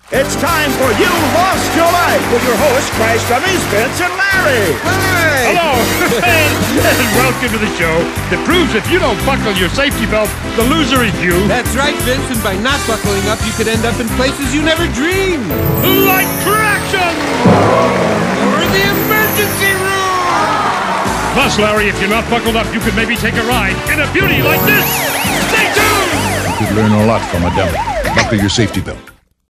It's time for You Lost Your Life with your hosts, Christ Dummies, Vince and Larry. Hi! Hello, and welcome to the show that proves if you don't buckle your safety belt, the loser is you. That's right, Vince, and by not buckling up, you could end up in places you never dreamed. Like traction! Or the emergency room! Plus, Larry, if you're not buckled up, you could maybe take a ride in a beauty like this. Stay tuned! You could learn a lot from a dummy. Buckle your safety belt.